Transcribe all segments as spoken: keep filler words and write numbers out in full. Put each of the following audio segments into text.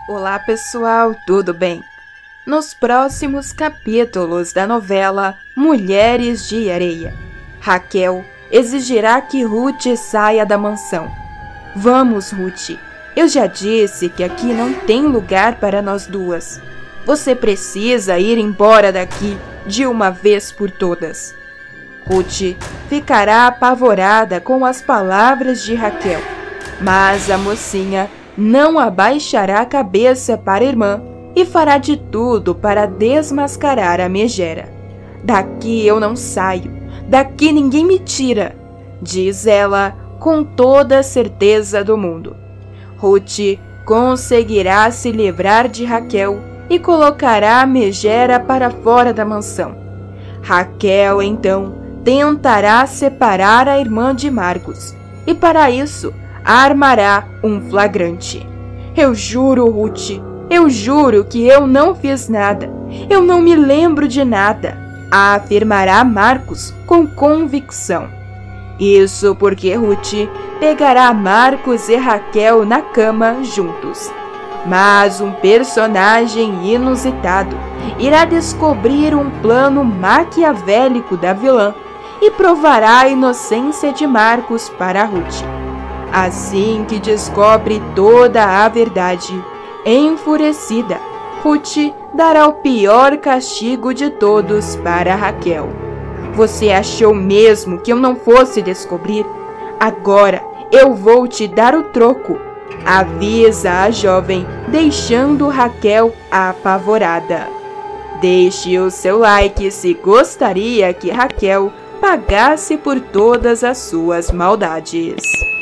Olá pessoal, tudo bem? Nos próximos capítulos da novela Mulheres de Areia, Raquel exigirá que Ruth saia da mansão. Vamos, Ruth, eu já disse que aqui não tem lugar para nós duas. Você precisa ir embora daqui de uma vez por todas. Ruth ficará apavorada com as palavras de Raquel, mas a mocinha não abaixará a cabeça para a irmã e fará de tudo para desmascarar a megera. Daqui eu não saio, daqui ninguém me tira, diz ela com toda a certeza do mundo. Ruth conseguirá se livrar de Raquel e colocará a megera para fora da mansão. Raquel, então, tentará separar a irmã de Marcos e, para isso, armará um flagrante. Eu juro, Ruth, eu juro que eu não fiz nada. Eu não me lembro de nada, afirmará Marcos com convicção. Isso porque Ruth pegará Marcos e Raquel na cama juntos. Mas um personagem inusitado irá descobrir um plano maquiavélico da vilã e provará a inocência de Marcos para Ruth. Assim que descobre toda a verdade, enfurecida, Ruth dará o pior castigo de todos para Raquel. Você achou mesmo que eu não fosse descobrir? Agora eu vou te dar o troco, avisa a jovem, deixando Raquel apavorada. Deixe o seu like se gostaria que Raquel pagasse por todas as suas maldades.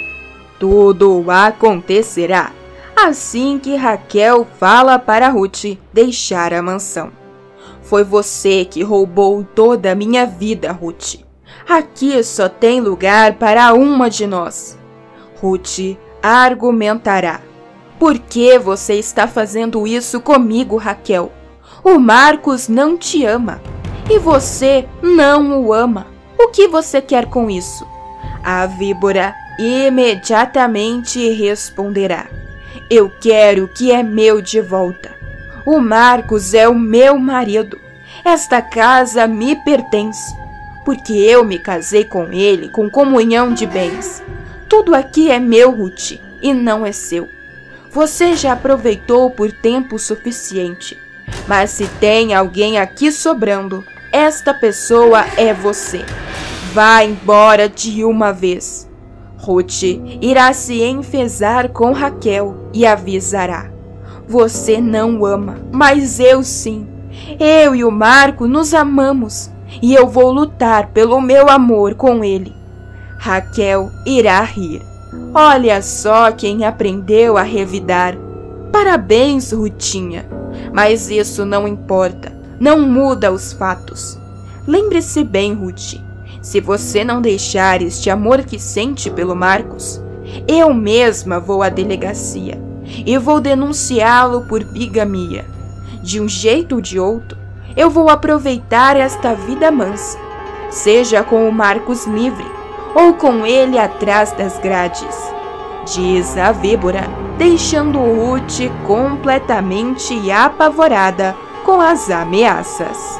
Tudo acontecerá assim que Raquel fala para Ruth deixar a mansão. Foi você que roubou toda a minha vida, Ruth. Aqui só tem lugar para uma de nós. Ruth argumentará. Por que você está fazendo isso comigo, Raquel? O Marcos não te ama e você não o ama. O que você quer com isso? A víbora imediatamente responderá. Eu quero o que é meu de volta. O Marcos é o meu marido. Esta casa me pertence, porque eu me casei com ele com comunhão de bens. Tudo aqui é meu, Ruth, e não é seu. Você já aproveitou por tempo suficiente, mas se tem alguém aqui sobrando, esta pessoa é você. Vá embora de uma vez. Ruth irá se enfezar com Raquel e avisará. Você não ama, mas eu sim. Eu e o Marco nos amamos e eu vou lutar pelo meu amor com ele. Raquel irá rir. Olha só quem aprendeu a revidar. Parabéns, Rutinha. Mas isso não importa, não muda os fatos. Lembre-se bem, Ruth. Se você não deixar este amor que sente pelo Marcos, eu mesma vou à delegacia e vou denunciá-lo por bigamia. De um jeito ou de outro, eu vou aproveitar esta vida mansa, seja com o Marcos livre ou com ele atrás das grades, diz a víbora, deixando Ruth completamente apavorada com as ameaças.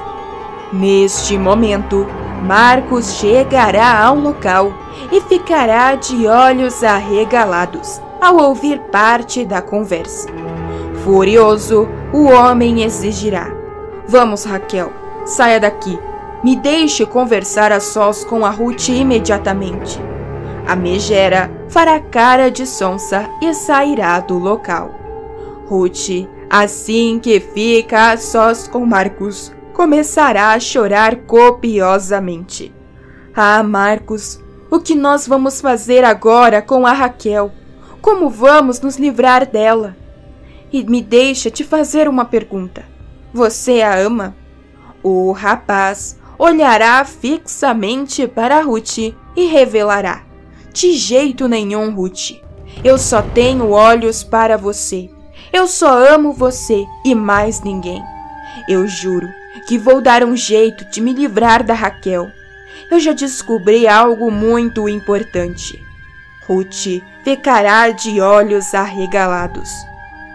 Neste momento, Marcos chegará ao local e ficará de olhos arregalados ao ouvir parte da conversa. Furioso, o homem exigirá. Vamos, Raquel, saia daqui. Me deixe conversar a sós com a Ruth imediatamente. A megera fará cara de sonsa e sairá do local. Ruth, assim que fica a sós com Marcos, começará a chorar copiosamente. Ah, Marcos, o que nós vamos fazer agora com a Raquel? Como vamos nos livrar dela? E me deixa te fazer uma pergunta. Você a ama? O rapaz olhará fixamente para Ruth e revelará. De jeito nenhum, Ruth. Eu só tenho olhos para você. Eu só amo você e mais ninguém. Eu juro que vou dar um jeito de me livrar da Raquel. Eu já descobri algo muito importante. Ruth ficará de olhos arregalados.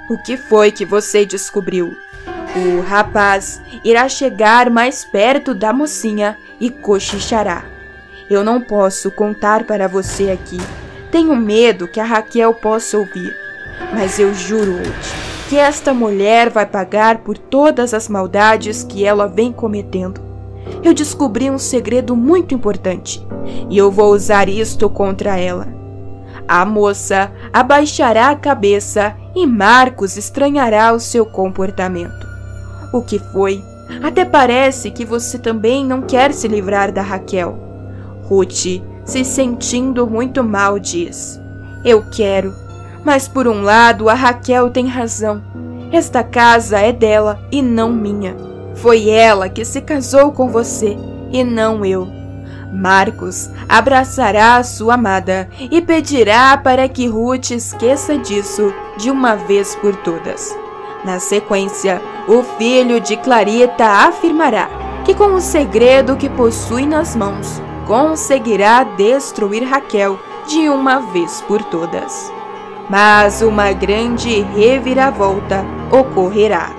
O que foi que você descobriu? O rapaz irá chegar mais perto da mocinha e cochichará. Eu não posso contar para você aqui. Tenho medo que a Raquel possa ouvir. Mas eu juro, Ruth, que esta mulher vai pagar por todas as maldades que ela vem cometendo. Eu descobri um segredo muito importante e eu vou usar isto contra ela. A moça abaixará a cabeça e Marcos estranhará o seu comportamento. O que foi? Até parece que você também não quer se livrar da Raquel. Ruth, se sentindo muito mal, diz: eu quero, mas por um lado a Raquel tem razão. Esta casa é dela e não minha. Foi ela que se casou com você e não eu. Marcos abraçará a sua amada e pedirá para que Ruth esqueça disso de uma vez por todas. Na sequência, o filho de Clarita afirmará que com o segredo que possui nas mãos, conseguirá destruir Raquel de uma vez por todas. Mas uma grande reviravolta ocorrerá.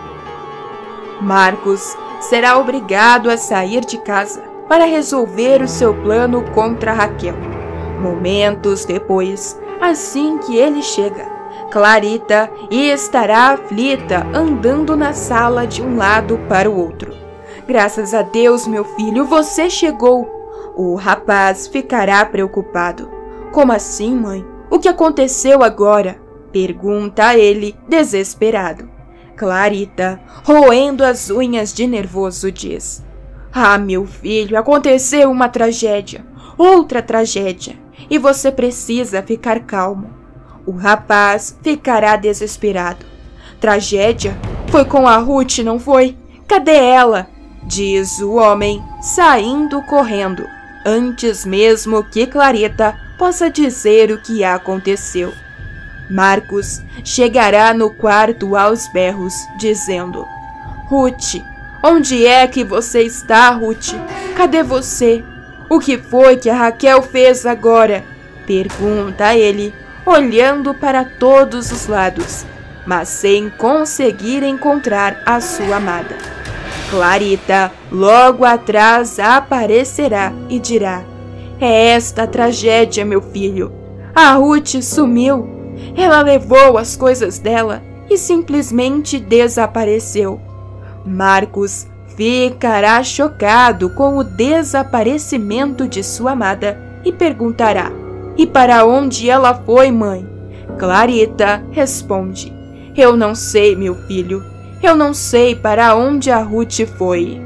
Marcos será obrigado a sair de casa para resolver o seu plano contra Raquel. Momentos depois, assim que ele chega, Clarita estará aflita andando na sala de um lado para o outro. Graças a Deus, meu filho, você chegou. O rapaz ficará preocupado. Como assim, mãe? O que aconteceu agora? Pergunta ele, desesperado. Clarita, roendo as unhas de nervoso, diz: ah, meu filho, aconteceu uma tragédia, outra tragédia, e você precisa ficar calmo. O rapaz ficará desesperado. Tragédia? Foi com a Ruth, não foi? Cadê ela? Diz o homem, saindo correndo, antes mesmo que Clarita possa dizer o que aconteceu. Marcos chegará no quarto aos berros, dizendo: Ruth, onde é que você está, Ruth? Cadê você? O que foi que a Raquel fez agora? Pergunta ele, olhando para todos os lados, mas sem conseguir encontrar a sua amada. Clarita logo atrás aparecerá e dirá: é esta a tragédia, meu filho. A Ruth sumiu. Ela levou as coisas dela e simplesmente desapareceu. Marcos ficará chocado com o desaparecimento de sua amada e perguntará: e para onde ela foi, mãe? Clarita responde: eu não sei, meu filho. Eu não sei para onde a Ruth foi.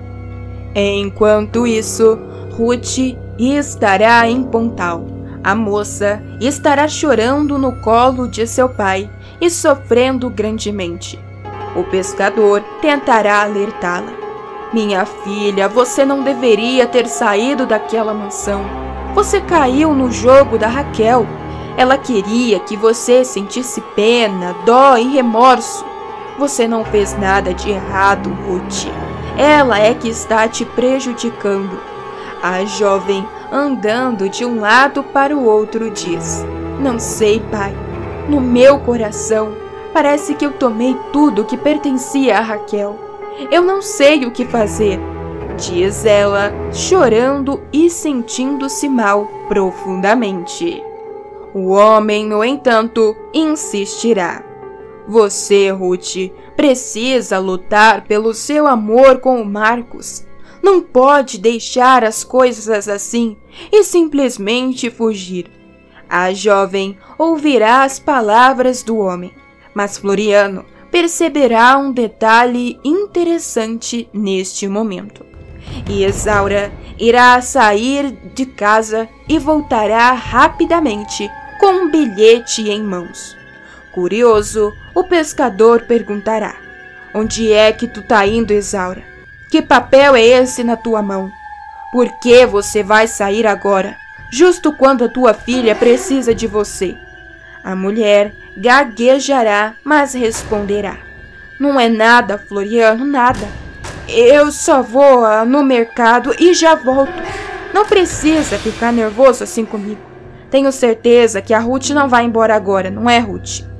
Enquanto isso, Ruth estará em Pontal. A moça estará chorando no colo de seu pai e sofrendo grandemente. O pescador tentará alertá-la. Minha filha, você não deveria ter saído daquela mansão. Você caiu no jogo da Raquel. Ela queria que você sentisse pena, dó e remorso. Você não fez nada de errado, Ruth. Ela é que está te prejudicando. A jovem, andando de um lado para o outro, diz: não sei, pai. No meu coração, parece que eu tomei tudo que pertencia a Raquel. Eu não sei o que fazer, diz ela, chorando e sentindo-se mal profundamente. O homem, no entanto, insistirá: você, Ruth, precisa lutar pelo seu amor com o Marcos. Não pode deixar as coisas assim e simplesmente fugir. A jovem ouvirá as palavras do homem, mas Floriano perceberá um detalhe interessante neste momento. E Isaura irá sair de casa e voltará rapidamente com um bilhete em mãos. Curioso, o pescador perguntará: onde é que tu tá indo, Isaura? Que papel é esse na tua mão? Por que você vai sair agora, justo quando a tua filha precisa de você? A mulher gaguejará, mas responderá: não é nada, Floriano, nada. Eu só vou uh, no mercado e já volto. Não precisa ficar nervoso assim comigo. Tenho certeza que a Ruth não vai embora agora, não é, Ruth?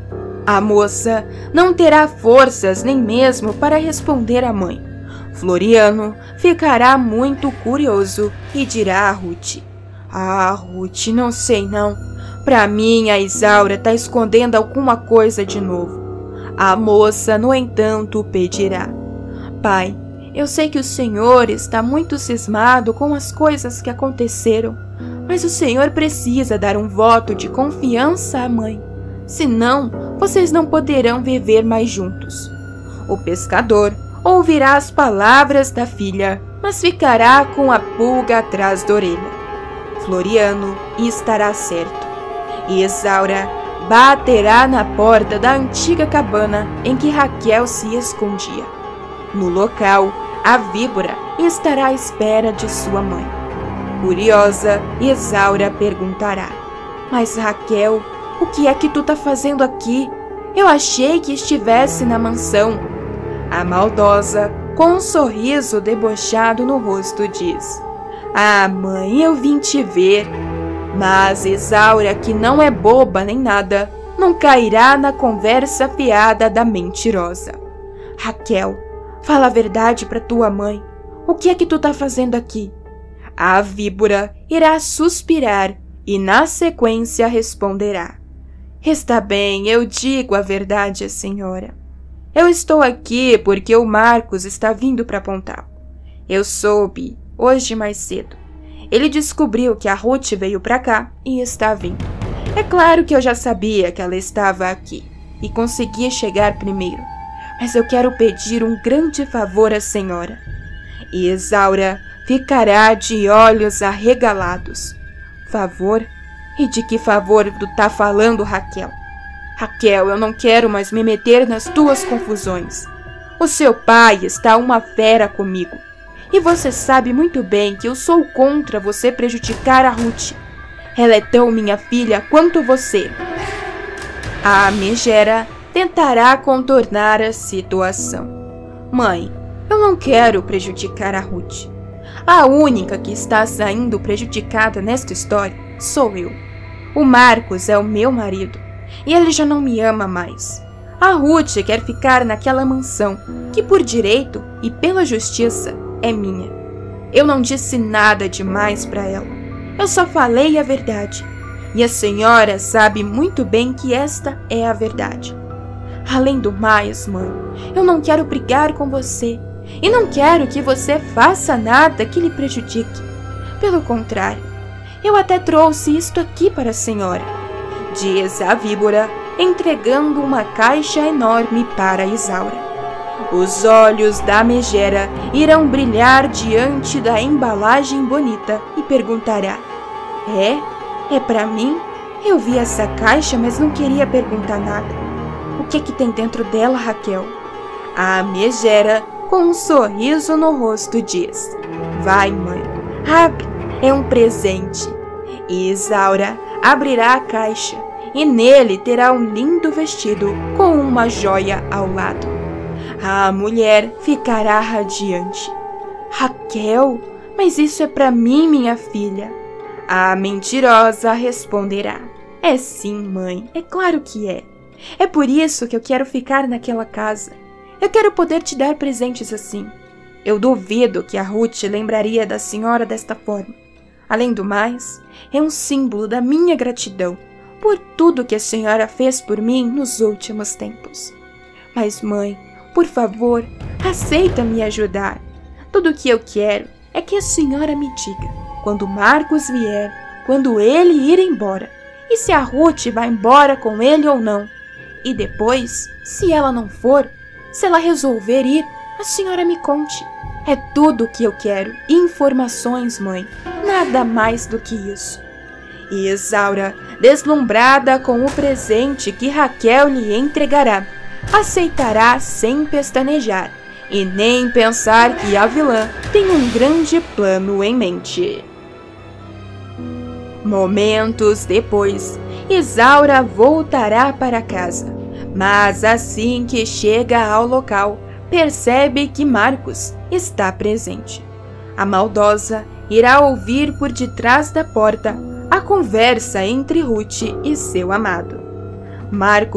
A moça não terá forças nem mesmo para responder à mãe. Floriano ficará muito curioso e dirá a Ruth: Ah, Ruth, não sei não. Pra mim, a Isaura tá escondendo alguma coisa de novo. A moça, no entanto, pedirá: Pai, eu sei que o senhor está muito cismado com as coisas que aconteceram, mas o senhor precisa dar um voto de confiança à mãe. Senão, vocês não poderão viver mais juntos. O pescador ouvirá as palavras da filha, mas ficará com a pulga atrás da orelha. Floriano estará certo. E Isaura baterá na porta da antiga cabana em que Raquel se escondia. No local, a víbora estará à espera de sua mãe. Curiosa, Isaura perguntará: Mas Raquel, o que é que tu tá fazendo aqui? Eu achei que estivesse na mansão. A maldosa, com um sorriso debochado no rosto, diz: Ah, mãe, eu vim te ver. Mas Isaura, que não é boba nem nada, não cairá na conversa fiada da mentirosa. Raquel, fala a verdade para tua mãe. O que é que tu tá fazendo aqui? A víbora irá suspirar e na sequência responderá: Está bem, eu digo a verdade, senhora. Eu estou aqui porque o Marcos está vindo para Pontal. Eu soube, hoje mais cedo. Ele descobriu que a Ruth veio para cá e está vindo. É claro que eu já sabia que ela estava aqui e conseguia chegar primeiro, mas eu quero pedir um grande favor à senhora. E Isaura ficará de olhos arregalados. Favor? E de que favor tu tá falando, Raquel? Raquel, eu não quero mais me meter nas tuas confusões. O seu pai está uma fera comigo. E você sabe muito bem que eu sou contra você prejudicar a Ruth. Ela é tão minha filha quanto você. A megera tentará contornar a situação. Mãe, eu não quero prejudicar a Ruth. A única que está saindo prejudicada nesta história sou eu. O Marcos é o meu marido e ele já não me ama mais. A Ruth quer ficar naquela mansão que por direito e pela justiça é minha. Eu não disse nada demais para ela. Eu só falei a verdade. E a senhora sabe muito bem que esta é a verdade. Além do mais, mãe, eu não quero brigar com você. E não quero que você faça nada que lhe prejudique. Pelo contrário, eu até trouxe isto aqui para a senhora, diz a víbora, entregando uma caixa enorme para Isaura. Os olhos da megera irão brilhar diante da embalagem bonita e perguntará: É? É para mim? Eu vi essa caixa, mas não queria perguntar nada. O que é que tem dentro dela, Raquel? A megera, com um sorriso no rosto, diz: Vai, mãe, abre, é um presente. E Isaura abrirá a caixa e nele terá um lindo vestido com uma joia ao lado. A mulher ficará radiante. Raquel, mas isso é para mim, minha filha. A mentirosa responderá: É sim, mãe, é claro que é. É por isso que eu quero ficar naquela casa. Eu quero poder te dar presentes assim. Eu duvido que a Ruth lembraria da senhora desta forma. Além do mais, é um símbolo da minha gratidão por tudo que a senhora fez por mim nos últimos tempos. Mas, mãe, por favor, aceita me ajudar. Tudo o que eu quero é que a senhora me diga quando Marcos vier, quando ele ir embora, e se a Ruth vai embora com ele ou não. E depois, se ela não for, se ela resolver ir, a senhora me conte. É tudo o que eu quero. Informações, mãe. Nada mais do que isso. E Isaura, deslumbrada com o presente que Raquel lhe entregará, aceitará sem pestanejar e nem pensar que a vilã tem um grande plano em mente. Momentos depois, Isaura voltará para casa, mas assim que chega ao local, percebe que Marcos está presente. A maldosa irá ouvir por detrás da porta a conversa entre Ruth e seu amado. Marcos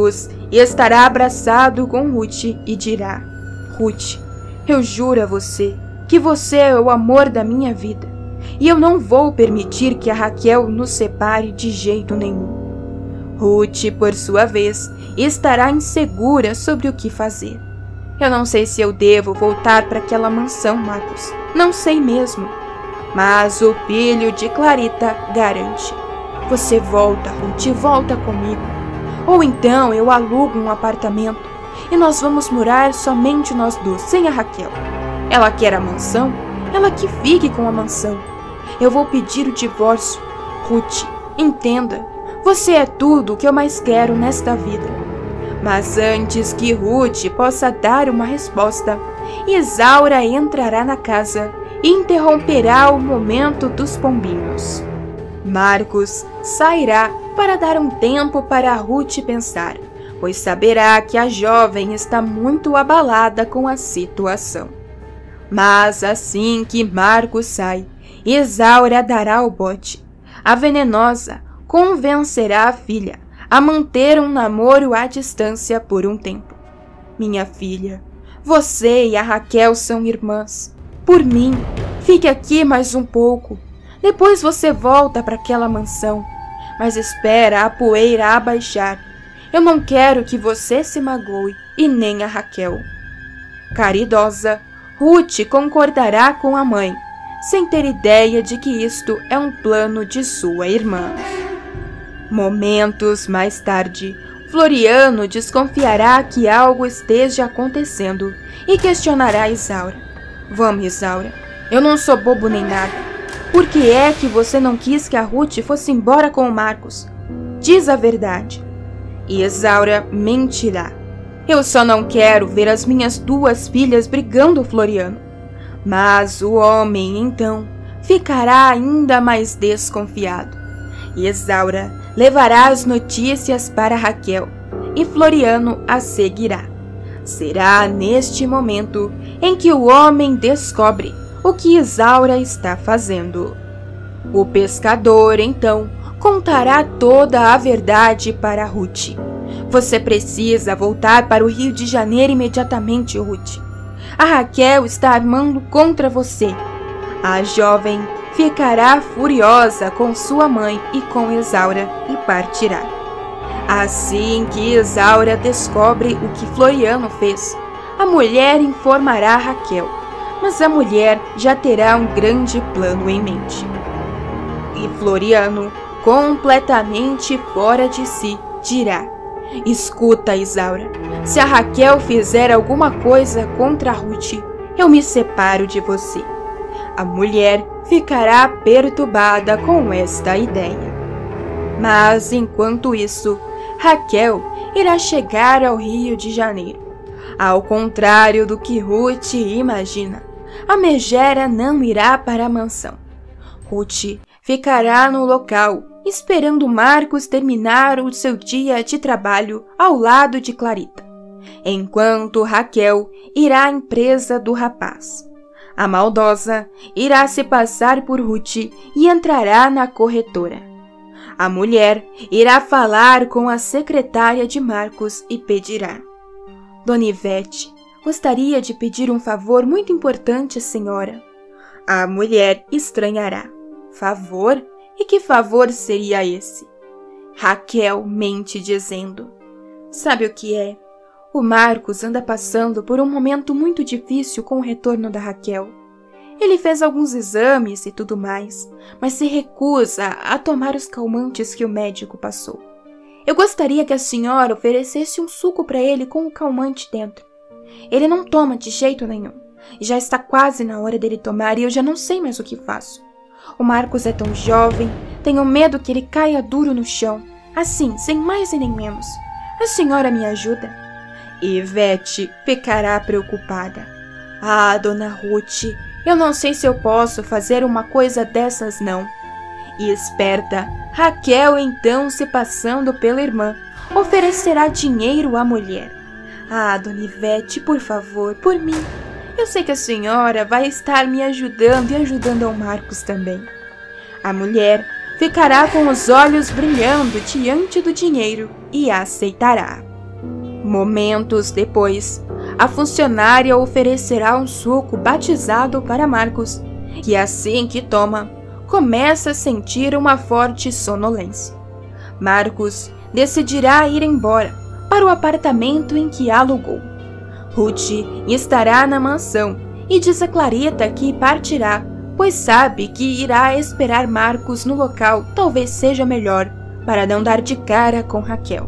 e estará abraçado com Ruth e dirá: Ruth, eu juro a você que você é o amor da minha vida, e eu não vou permitir que a Raquel nos separe de jeito nenhum. Ruth, por sua vez, estará insegura sobre o que fazer. Eu não sei se eu devo voltar para aquela mansão, Marcos. Não sei mesmo. Mas o filho de Clarita garante. Você volta, Ruth, volta comigo. Ou então eu alugo um apartamento e nós vamos morar somente nós dois, sem a Raquel. Ela quer a mansão? Ela que fique com a mansão. Eu vou pedir o divórcio. Ruth, entenda. Você é tudo o que eu mais quero nesta vida. Mas antes que Ruth possa dar uma resposta, Isaura entrará na casa e interromperá o momento dos pombinhos. Marcos sairá para dar um tempo para Ruth pensar, pois saberá que a jovem está muito abalada com a situação. Mas assim que Marcos sai, Isaura dará o bote. A venenosa convencerá a filha a manter um namoro à distância por um tempo. Minha filha, você e a Raquel são irmãs. Por mim, fique aqui mais um pouco. Depois você volta para aquela mansão. Mas espera a poeira abaixar. Eu não quero que você se magoe e nem a Raquel. Caridosa, Ruth concordará com a mãe, sem ter ideia de que isto é um plano de sua irmã. Momentos mais tarde, Floriano desconfiará que algo esteja acontecendo e questionará Isaura. Vamos, Isaura, eu não sou bobo nem nada. Por que é que você não quis que a Ruth fosse embora com o Marcos? Diz a verdade. E Isaura mentirá. Eu só não quero ver as minhas duas filhas brigando, Floriano. Mas o homem, então, ficará ainda mais desconfiado. E Isaura levará as notícias para Raquel, e Floriano a seguirá. Será neste momento em que o homem descobre o que Isaura está fazendo. O pescador, então, contará toda a verdade para Ruth. Você precisa voltar para o Rio de Janeiro imediatamente, Ruth. A Raquel está armando contra você. A jovem ficará furiosa com sua mãe e com Isaura e partirá. Assim que Isaura descobre o que Floriano fez, a mulher informará Raquel, mas a mulher já terá um grande plano em mente. E Floriano, completamente fora de si, dirá: Escuta, Isaura, se a Raquel fizer alguma coisa contra a Ruth, eu me separo de você. A mulher ficará perturbada com esta ideia. Mas, enquanto isso, Raquel irá chegar ao Rio de Janeiro. Ao contrário do que Ruth imagina, a megera não irá para a mansão. Ruth ficará no local, esperando Marcos terminar o seu dia de trabalho ao lado de Clarita, enquanto Raquel irá à empresa do rapaz. A maldosa irá se passar por Ruth e entrará na corretora. A mulher irá falar com a secretária de Marcos e pedirá: Dona Ivete, gostaria de pedir um favor muito importante, senhora. A mulher estranhará. Favor? E que favor seria esse? Raquel mente dizendo: Sabe o que é? O Marcos anda passando por um momento muito difícil com o retorno da Raquel. Ele fez alguns exames e tudo mais, mas se recusa a tomar os calmantes que o médico passou. Eu gostaria que a senhora oferecesse um suco para ele com o calmante dentro. Ele não toma de jeito nenhum. Já está quase na hora dele tomar e eu já não sei mais o que faço. O Marcos é tão jovem, tenho medo que ele caia duro no chão, assim, sem mais e nem menos. A senhora me ajuda? Ivete ficará preocupada. Ah, dona Ruth, eu não sei se eu posso fazer uma coisa dessas não. E esperta, Raquel então, se passando pela irmã, oferecerá dinheiro à mulher. Ah, dona Ivete, por favor, por mim. Eu sei que a senhora vai estar me ajudando e ajudando ao Marcos também. A mulher ficará com os olhos brilhando diante do dinheiro e aceitará. Momentos depois, a funcionária oferecerá um suco batizado para Marcos, que assim que toma, começa a sentir uma forte sonolência. Marcos decidirá ir embora para o apartamento em que alugou. Ruth estará na mansão e diz a Clarita que partirá, pois sabe que irá esperar Marcos no local talvez seja melhor para não dar de cara com Raquel.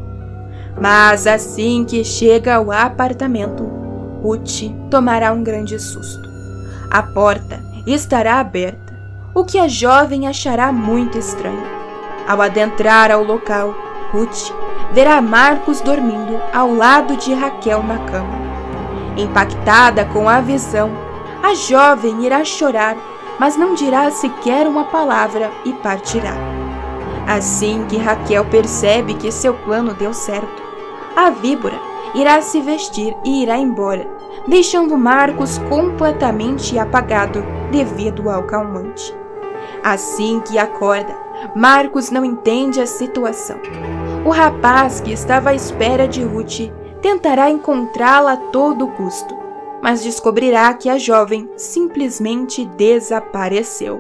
Mas assim que chega ao apartamento, Ruth tomará um grande susto. A porta estará aberta, o que a jovem achará muito estranho. Ao adentrar ao local, Ruth verá Marcos dormindo ao lado de Raquel na cama. Impactada com a visão, a jovem irá chorar, mas não dirá sequer uma palavra e partirá. Assim que Raquel percebe que seu plano deu certo, a víbora irá se vestir e irá embora, deixando Marcos completamente apagado devido ao calmante. Assim que acorda, Marcos não entende a situação. O rapaz que estava à espera de Ruth tentará encontrá-la a todo custo, mas descobrirá que a jovem simplesmente desapareceu.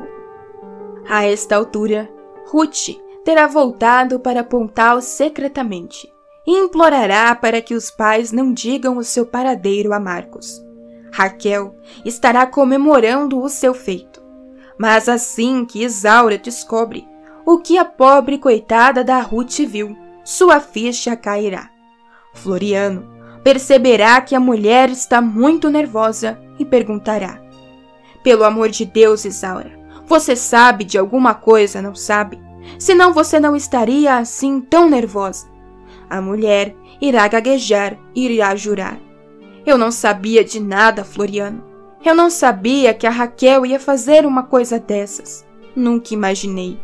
A esta altura, Ruth terá voltado para Pontal secretamente e implorará para que os pais não digam o seu paradeiro a Marcos. Raquel estará comemorando o seu feito, mas assim que Isaura descobre o que a pobre coitada da Ruth viu, sua ficha cairá. Floriano perceberá que a mulher está muito nervosa e perguntará: "Pelo amor de Deus, Isaura, você sabe de alguma coisa, não sabe? Senão você não estaria assim tão nervosa." A mulher irá gaguejar e irá jurar: "Eu não sabia de nada, Floriano. Eu não sabia que a Raquel ia fazer uma coisa dessas. Nunca imaginei."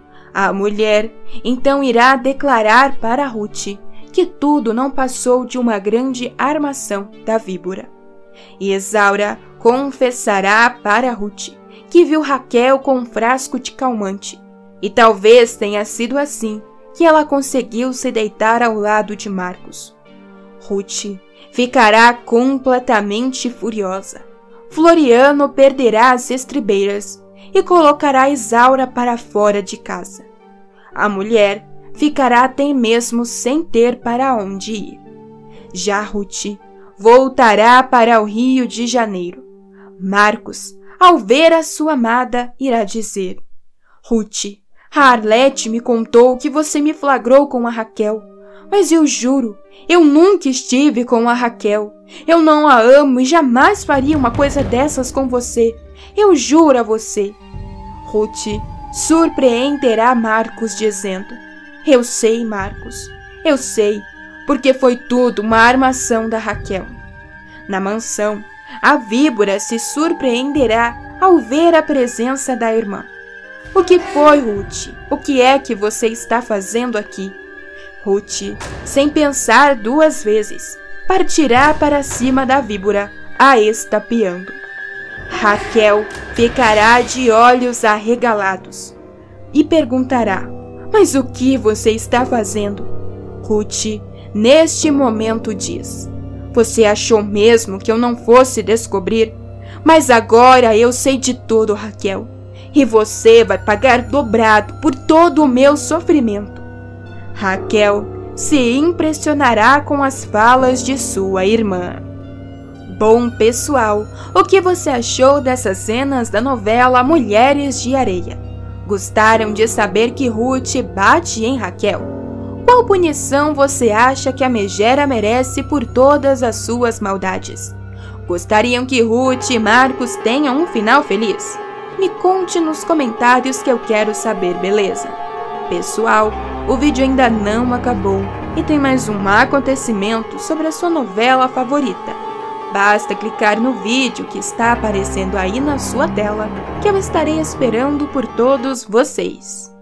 A mulher então irá declarar para Ruth que tudo não passou de uma grande armação da víbora. E Isaura confessará para Ruth que viu Raquel com um frasco de calmante, e talvez tenha sido assim que ela conseguiu se deitar ao lado de Marcos. Ruth ficará completamente furiosa. Floriano perderá as estribeiras e colocará Isaura para fora de casa. A mulher ficará até mesmo sem ter para onde ir. Já Ruth voltará para o Rio de Janeiro. Marcos, ao ver a sua amada, irá dizer: "Ruth, a Arlete me contou que você me flagrou com a Raquel, mas eu juro, eu nunca estive com a Raquel. Eu não a amo e jamais faria uma coisa dessas com você. Eu juro a você." Ruth surpreenderá Marcos dizendo: "Eu sei, Marcos, eu sei, porque foi tudo uma armação da Raquel." Na mansão, a víbora se surpreenderá ao ver a presença da irmã. "O que foi, Ruth? O que é que você está fazendo aqui?" Ruth, sem pensar duas vezes, partirá para cima da víbora, a estapeando. Raquel ficará de olhos arregalados e perguntará: "Mas o que você está fazendo?" Ruth, neste momento, diz: "Você achou mesmo que eu não fosse descobrir? Mas agora eu sei de tudo, Raquel. E você vai pagar dobrado por todo o meu sofrimento." Raquel se impressionará com as falas de sua irmã. Bom, pessoal, o que você achou dessas cenas da novela Mulheres de Areia? Gostaram de saber que Ruth bate em Raquel? Qual punição você acha que a megera merece por todas as suas maldades? Gostariam que Ruth e Marcos tenham um final feliz? Me conte nos comentários que eu quero saber, beleza? Pessoal, o vídeo ainda não acabou e tem mais um acontecimento sobre a sua novela favorita. Basta clicar no vídeo que está aparecendo aí na sua tela, que eu estarei esperando por todos vocês.